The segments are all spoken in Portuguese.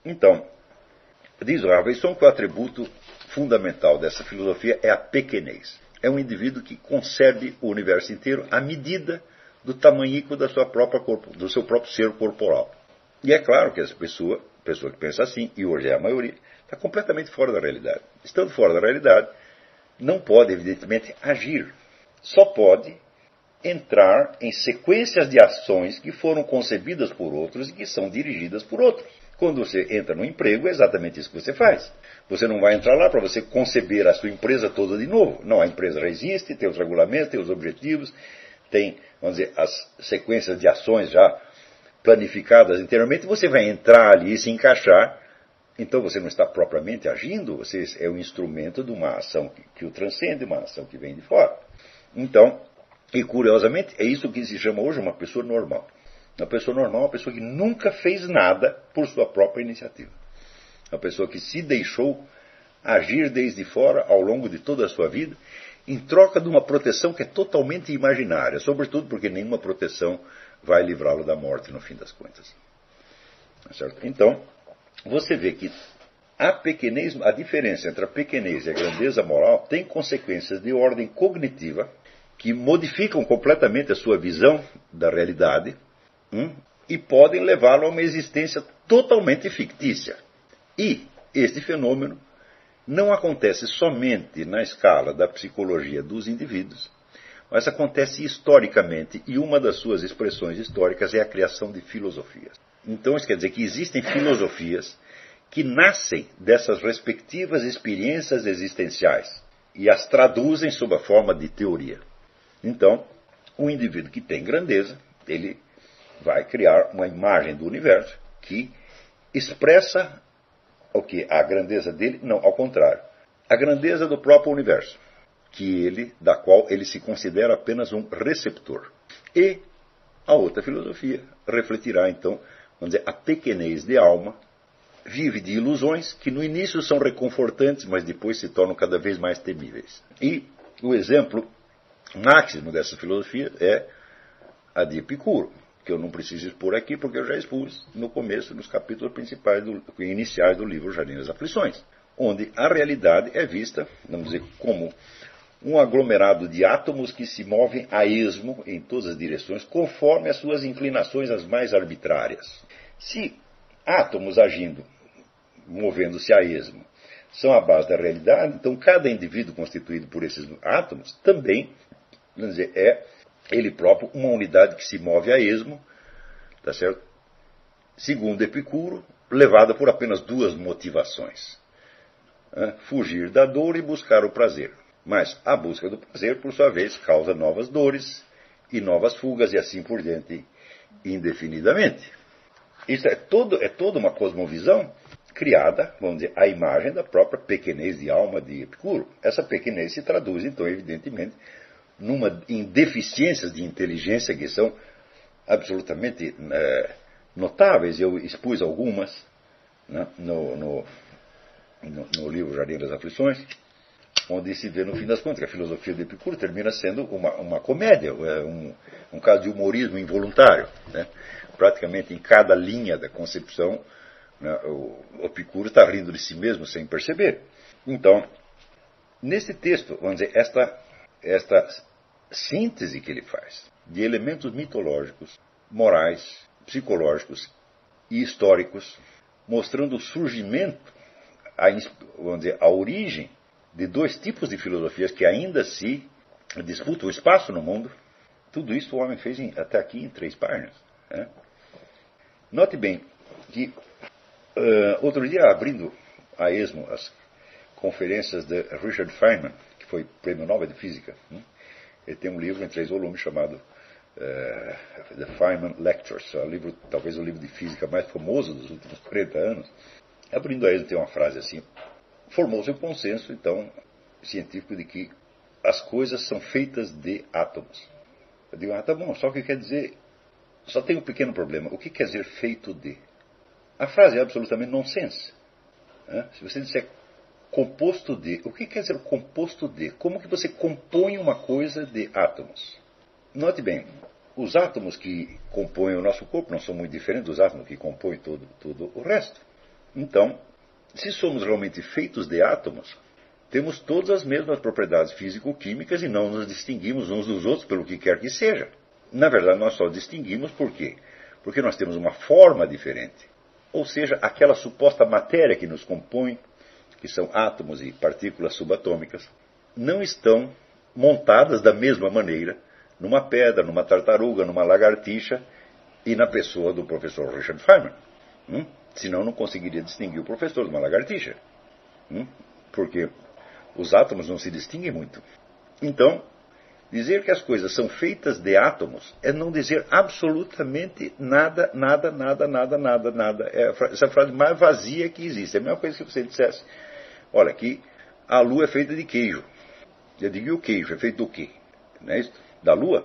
Então, diz o Harveyson que o atributo fundamental dessa filosofia é a pequenez. É um indivíduo que concebe o universo inteiro à medida do tamanhico do seu próprio ser corporal. E é claro que essa pessoa que pensa assim, e hoje é a maioria, está completamente fora da realidade. Estando fora da realidade, não pode, evidentemente, agir. Só pode entrar em sequências de ações que foram concebidas por outros e que são dirigidas por outros. Quando você entra no emprego, é exatamente isso que você faz. Você não vai entrar lá para você conceber a sua empresa toda de novo. Não, a empresa já existe, tem os regulamentos, tem os objetivos, tem, vamos dizer, as sequências de ações já planificadas anteriormente. Você vai entrar ali e se encaixar. Então você não está propriamente agindo, você é um instrumento de uma ação que o transcende, uma ação que vem de fora. Então, e curiosamente, é isso que se chama hoje uma pessoa normal. Uma pessoa normal é uma pessoa que nunca fez nada por sua própria iniciativa. Uma pessoa que se deixou agir desde fora ao longo de toda a sua vida, em troca de uma proteção que é totalmente imaginária, sobretudo porque nenhuma proteção vai livrá-lo da morte no fim das contas. Certo? Então, você vê que a diferença entre a pequenez e a grandeza moral tem consequências de ordem cognitiva que modificam completamente a sua visão da realidade e podem levá-lo a uma existência totalmente fictícia. E este fenômeno não acontece somente na escala da psicologia dos indivíduos, mas acontece historicamente, e uma das suas expressões históricas é a criação de filosofias. Então isso quer dizer que existem filosofias que nascem dessas respectivas experiências existenciais e as traduzem sob a forma de teoria. Então, o indivíduo que tem grandeza, ele vai criar uma imagem do universo que expressa o que? A grandeza dele? Não, ao contrário. A grandeza do próprio universo, da qual ele se considera apenas um receptor. E a outra filosofia refletirá, então, vamos dizer, a pequenez de alma, vive de ilusões que no início são reconfortantes, mas depois se tornam cada vez mais temíveis. E o exemplo máximo dessa filosofia é a de Epicuro, que eu não preciso expor aqui porque eu já expus no começo, nos capítulos iniciais do livro Jardim das Aflições, onde a realidade é vista, vamos dizer, como um aglomerado de átomos que se movem a esmo em todas as direções, conforme as suas inclinações as mais arbitrárias. Se átomos agindo, movendo-se a esmo, são a base da realidade, então cada indivíduo constituído por esses átomos também, vamos dizer, é ele próprio uma unidade que se move a esmo, tá certo? Segundo Epicuro, levada por apenas duas motivações: fugir da dor e buscar o prazer. Mas a busca do prazer, por sua vez, causa novas dores e novas fugas e assim por diante, indefinidamente. Isso é toda uma cosmovisão criada, vamos dizer, à imagem da própria pequenez de alma de Epicuro. Essa pequenez se traduz, então, evidentemente, em deficiências de inteligência que são absolutamente notáveis. Eu expus algumas, né, no livro Jardim das Aflições, onde se vê, no fim das contas, que a filosofia de Epicuro termina sendo uma comédia, um caso de humorismo involuntário. Né? Praticamente em cada linha da concepção, né, o Epicuro está rindo de si mesmo sem perceber. Então, nesse texto, vamos dizer, esta síntese que ele faz de elementos mitológicos, morais, psicológicos e históricos, mostrando o surgimento, vamos dizer, a origem de dois tipos de filosofias que ainda se disputam o espaço no mundo. Tudo isso o homem fez até aqui em 3 páginas. Né? Note bem que outro dia, abrindo a esmo as conferências de Richard Feynman, que foi Prêmio Nobel de Física, né? Ele tem um livro em 3 volumes chamado The Feynman Lectures, talvez o livro de física mais famoso dos últimos 40 anos. Abrindo a esmo tem uma frase assim: formou-se um consenso, então, científico de que as coisas são feitas de átomos. Eu digo, tá bom, só que quer dizer, só tem um pequeno problema. O que quer dizer feito de? A frase é absolutamente nonsense. Se você disser composto de, o que quer dizer composto de? Como que você compõe uma coisa de átomos? Note bem, os átomos que compõem o nosso corpo não são muito diferentes dos átomos que compõem todo o resto. Então, se somos realmente feitos de átomos, temos todas as mesmas propriedades físico-químicas e não nos distinguimos uns dos outros pelo que quer que seja. Na verdade, nós só distinguimos por quê? Porque nós temos uma forma diferente. Ou seja, aquela suposta matéria que nos compõe, que são átomos e partículas subatômicas, não estão montadas da mesma maneira numa pedra, numa tartaruga, numa lagartixa e na pessoa do professor Richard Feynman. Senão não conseguiria distinguir o professor de uma lagartixa. Porque os átomos não se distinguem muito. Então, dizer que as coisas são feitas de átomos é não dizer absolutamente nada, nada, nada, nada, nada, nada. É essa frase mais vazia que existe. É a mesma coisa que você dissesse, olha, que a lua é feita de queijo. Eu digo, e o queijo é feito do quê? Não é isso? Da lua?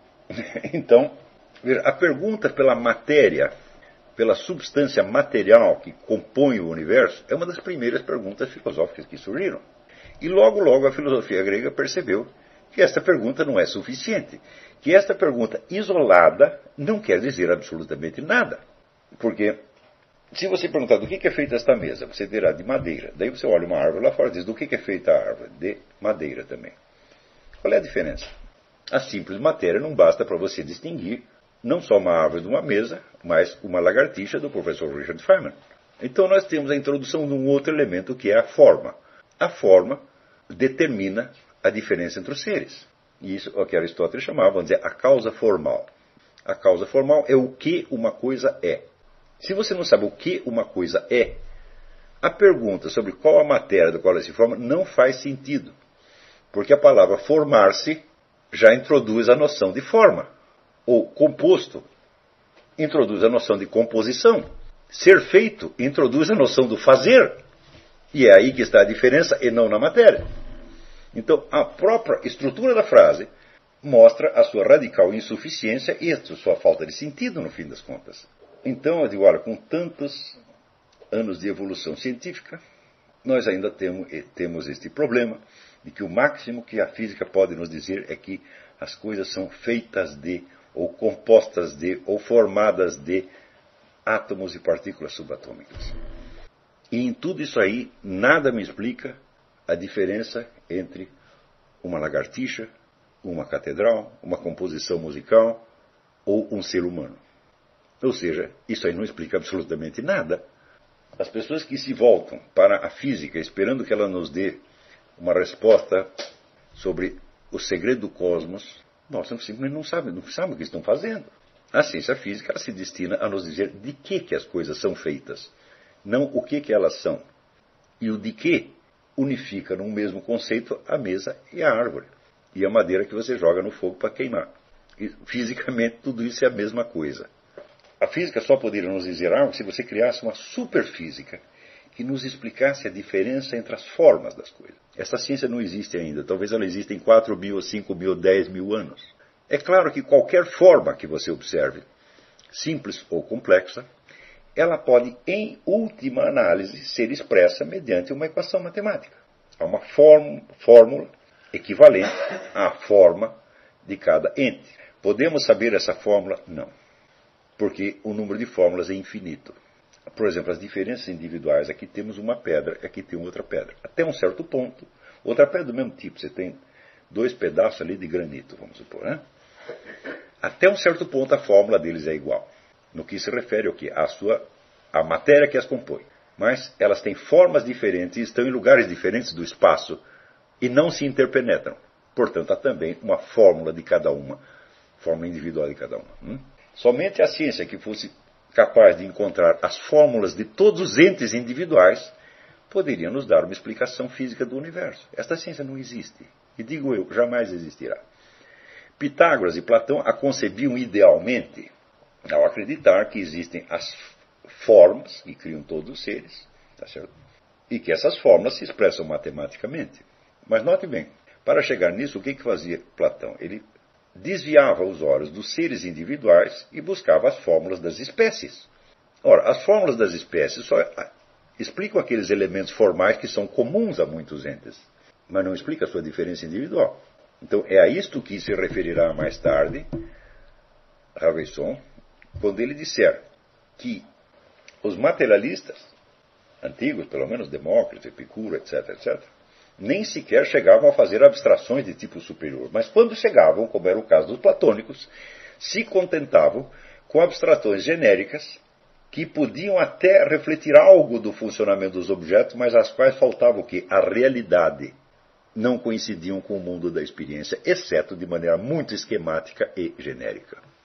Então, a pergunta pela matéria, pela substância material que compõe o universo, é uma das primeiras perguntas filosóficas que surgiram. E logo, logo a filosofia grega percebeu que esta pergunta não é suficiente. Que esta pergunta isolada não quer dizer absolutamente nada. Porque se você perguntar do que é feita esta mesa, você terá de madeira. Daí você olha uma árvore lá fora e diz, do que é feita a árvore? De madeira também. Qual é a diferença? A simples matéria não basta para você distinguir não só uma árvore de uma mesa, mas uma lagartixa do professor Richard Feynman. Então nós temos a introdução de um outro elemento que é a forma. A forma determina a diferença entre os seres. E isso é o que Aristóteles chamava, vamos dizer, a causa formal. A causa formal é o que uma coisa é. Se você não sabe o que uma coisa é, a pergunta sobre qual a matéria da qual ela se forma não faz sentido. Porque a palavra formar-se já introduz a noção de forma. Ou composto introduz a noção de composição. Ser feito introduz a noção do fazer. E é aí que está a diferença e não na matéria. Então, a própria estrutura da frase mostra a sua radical insuficiência e a sua falta de sentido, no fim das contas. Então, eu digo, olha, com tantos anos de evolução científica, nós ainda temos este problema de que o máximo que a física pode nos dizer é que as coisas são feitas de, ou compostas de, ou formadas de átomos e partículas subatômicas. E em tudo isso aí, nada me explica a diferença entre uma lagartixa, uma catedral, uma composição musical ou um ser humano. Ou seja, isso aí não explica absolutamente nada. As pessoas que se voltam para a física esperando que ela nos dê uma resposta sobre o segredo do cosmos, nós simplesmente não sabem o que estão fazendo. A ciência física ela se destina a nos dizer de que as coisas são feitas, não o que elas são. E o de que unifica num mesmo conceito a mesa e a árvore. E a madeira que você joga no fogo para queimar. E, fisicamente, tudo isso é a mesma coisa. A física só poderia nos dizer algo se você criasse uma superfísica que nos explicasse a diferença entre as formas das coisas. Essa ciência não existe ainda. Talvez ela exista em 4.000, 5.000, 10.000 anos. É claro que qualquer forma que você observe, simples ou complexa, ela pode, em última análise, ser expressa mediante uma equação matemática. Há uma fórmula equivalente à forma de cada ente. Podemos saber essa fórmula? Não. Porque o número de fórmulas é infinito. Por exemplo, as diferenças individuais. Aqui temos uma pedra, aqui tem outra pedra. Até um certo ponto, outra pedra do mesmo tipo. Você tem 2 pedaços ali de granito, vamos supor, né? Até um certo ponto a fórmula deles é igual. No que se refere ao que? A matéria que as compõe. Mas elas têm formas diferentes e estão em lugares diferentes do espaço e não se interpenetram. Portanto, há também uma fórmula de cada uma, fórmula individual de cada uma. Somente a ciência que fosse capaz de encontrar as fórmulas de todos os entes individuais poderia nos dar uma explicação física do universo. Esta ciência não existe. E digo eu, jamais existirá. Pitágoras e Platão a concebiam idealmente ao acreditar que existem as formas que criam todos os seres, tá certo? E que essas fórmulas se expressam matematicamente. Mas note bem, para chegar nisso, o que fazia Platão? Ele desviava os olhos dos seres individuais e buscava as fórmulas das espécies. Ora, as fórmulas das espécies só explicam aqueles elementos formais que são comuns a muitos entes, mas não explica a sua diferença individual. Então, é a isto que se referirá mais tarde Raveisson, quando ele disser que os materialistas antigos, pelo menos Demócrito, Epicuro, etc., etc., nem sequer chegavam a fazer abstrações de tipo superior. Mas quando chegavam, como era o caso dos platônicos, se contentavam com abstrações genéricas que podiam até refletir algo do funcionamento dos objetos, mas às quais faltava o quê? A realidade. Não coincidiam com o mundo da experiência, exceto de maneira muito esquemática e genérica.